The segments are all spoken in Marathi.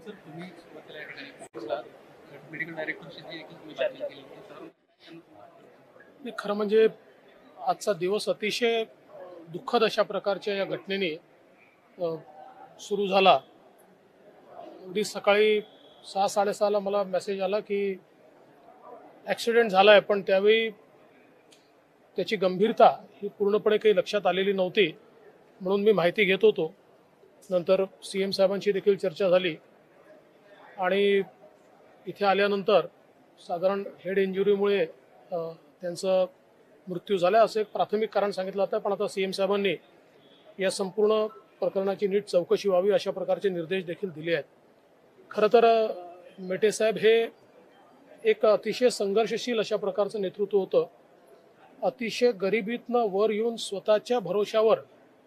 सर तुम्ही सुरुवातीला या ठिकाणी पोहोचला मेडिकल डायरेक्टरशी जी एक विचारणी केली नाही, खरं म्हणजे आजचा दिवस अतिशय दुःखद अशा प्रकारच्या या घटनेने सुरू झाला. अगदी सकाळी 6-6:30ला मला मेसेज आला की ॲक्सिडेंट झाला आहे, पण त्यावेळी त्याची गंभीरता ही पूर्णपणे काही लक्षात आलेली नव्हती. म्हणून मी माहिती घेत होतो. नंतर CM साहेबांशी देखील चर्चा झाली आणि इथे आल्यानंतर साधारण हेड इंजुरीमुळे त्यांचा मृत्यू झाला असं एक प्राथमिक कारण सांगितलं होतं. पण आता CM साहेबांनी या संपूर्ण प्रकरणाची नीट चौकशी व्हावी अशा प्रकारचे निर्देश देखील दिले आहेत. खरं तर मेटे साहेब हे एक अतिशय संघर्षशील अशा प्रकारचं नेतृत्व होतं. अतिशय गरिबीतनं वर येऊन स्वतःच्या भरोशावर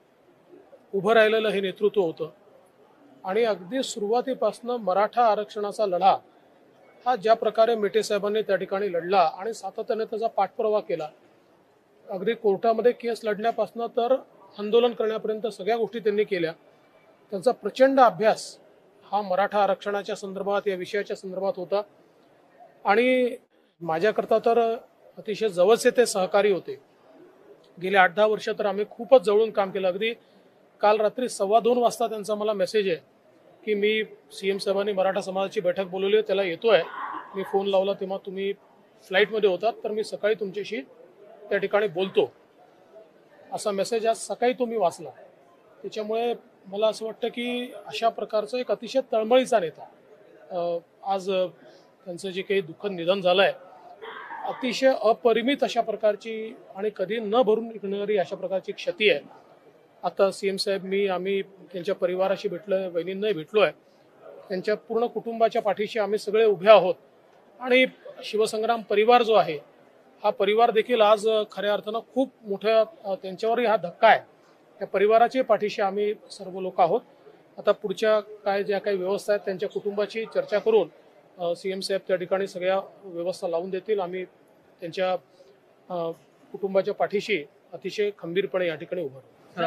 उभं राहिलेलं हे नेतृत्व होतं आणि अगदी सुरुवातीपासून मराठा आरक्षणाचा लढा हा ज्या प्रकारे मेटे साहेबांनी त्या ठिकाणी लढला आणि सातत्याने त्याचा पाठपुरावा केला, अगदी कोर्टामध्ये केस लढण्यापासून तर आंदोलन करण्यापर्यंत सगळ्या गोष्टी त्यांनी केल्या. त्यांचा प्रचंड अभ्यास हा मराठा आरक्षणाच्या संदर्भात या विषयाच्या संदर्भात होता आणि माझ्याकरता तर अतिशय जवळचे ते सहकारी होते. गेले 8-10 वर्ष तर आम्ही खूपच जवळून काम केलं. अगदी काल रात्री 2:15 वाजता त्यांचा मला मेसेज आहे की मी CM साहेबांनी मराठा समाजाची बैठक बोलवली आहे, त्याला येतोय. मी फोन लावला तेव्हा तुम्ही फ्लाईटमध्ये होतात, तर मी सकाळी तुमच्याशी त्या ठिकाणी बोलतो असा मेसेज आज सकाळी तुम्ही वाचला. त्याच्यामुळे मला असं वाटतं की अशा प्रकारचा एक अतिशय तळमळीचा नेता आज त्यांचं जे काही दुःखद निधन झालं आहे, अतिशय अपरिमित अशा प्रकारची आणि कधी न भरून निघणारी अशा प्रकारची क्षती आहे. आता CM साहेब आम्ही त्यांच्या परिवाराशी भेटलोय, वहिनींनाही भेटलोय. त्यांच्या पूर्ण कुटुंबाच्या पाठीशी आम्ही सगळे उभे आहोत आणि शिवसंग्राम परिवार जो आहे हा परिवार देखील आज खऱ्या अर्थानं खूप मोठ्या त्यांच्यावरही हा धक्का आहे. त्या परिवाराच्या पाठीशी आम्ही सर्व लोक आहोत. आता पुढच्या ज्या काही व्यवस्था आहेत त्यांच्या कुटुंबाची चर्चा करून CM साहेब त्या ठिकाणी सगळ्या व्यवस्था लावून देतील. आम्ही त्यांच्या कुटुंबाच्या पाठीशी अतिशय खंबीरपणे या ठिकाणी उभं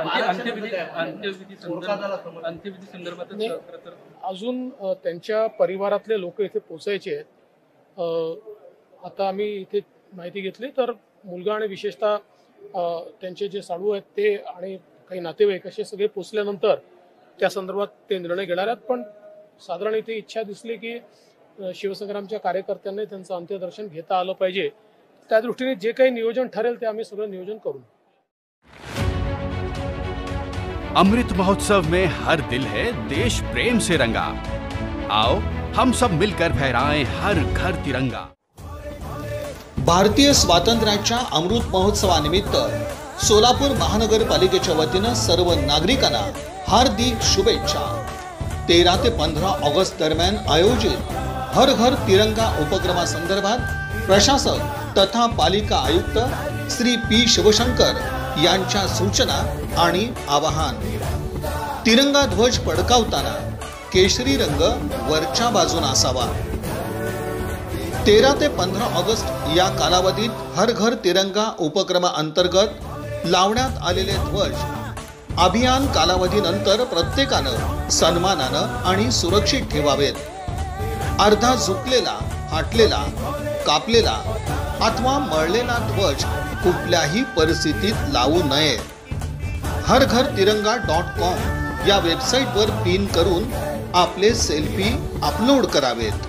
अंत्यविधी संदर्भात अजून त्यांच्या परिवारातले लोक इथे पोहोचायचे आहेत. आता आम्ही इथे माहिती घेतली तर मुलगा आणि विशेषतः त्यांचे जे साडू आहेत ते आणि काही नातेवाईक असे सगळे पोचल्यानंतर त्या संदर्भात ते निर्णय घेणार आहेत. पण साधारण इथे इच्छा दिसली की शिवसंग्रामच्या कार्यकर्त्यांनी त्यांचं अंत्यदर्शन घेता आलं पाहिजे. त्या दृष्टीने जे काही नियोजन ठरेल ते आम्ही सगळं नियोजन करू. अमृत महोत्सव में हर दिल है देश प्रेम से रंगा. आओ हम सब मिलकर फहराएं हर घर तिरंगा. भारतीय स्वातंत्र्याच्या अमृत महोत्सवानिमित्त सोलापूर महानगरपालिकेच्या वतीनं सर्व नागरिकांना हार्दिक शुभेच्छा. 13 ते 15 ऑगस्ट दरम्यान आयोजित हर घर तिरंगा उपक्रमासंदर्भात प्रशासक तथा पालिका आयुक्त श्री P. शिवशंकर यांच्या सूचना आणि आवाहन. तिरंगा ध्वज फडकावताना केशरी रंग वरच्या बाजूने असावा. 13 ते 15 ऑगस्ट या कालावधीत हर घर तिरंगा उपक्रमाअंतर्गत लावण्यात आलेले ध्वज अभियान कालावधीनंतर प्रत्येकानं सन्मानानं आणि सुरक्षित ठेवावेत. अर्धा झुकलेला, फाटलेला, कापलेला अथवा मळलेला ध्वज कुठल्याही परिस्थितीत लावू नये. harghar-tiranga.com या वेबसाईटवर पिन करून आपले सेल्फी अपलोड करावेत.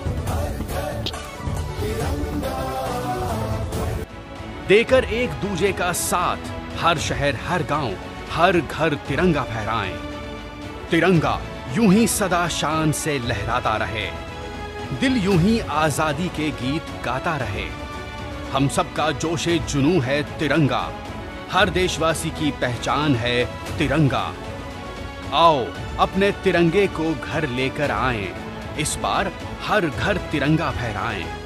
देकर एक दूजे का साथ हर शहर हर गांव हर घर तिरंगा फहराएं. तिरंगा यूं ही सदा शान से लहराता रहे. दिल यूं ही आजादी के गीत गाता रहे. हम सबका जोशे जुनू है तिरंगा. हर देशवासी की पहचान है तिरंगा. आओ अपने तिरंगे को घर लेकर आएं. इस बार हर घर तिरंगा फहराएं.